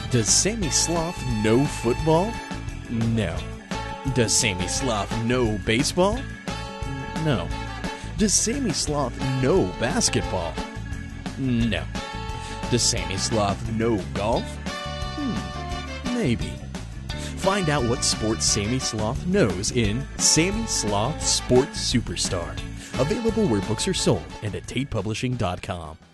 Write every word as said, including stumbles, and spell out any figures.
Does Sammy Sloth know football? No. Does Sammy Sloth know baseball? No. Does Sammy Sloth know basketball? No. Does Sammy Sloth know golf? Hmm, maybe. Find out what sports Sammy Sloth knows in Sammy Sloth Sports Superstar. Available where books are sold and at tate publishing dot com.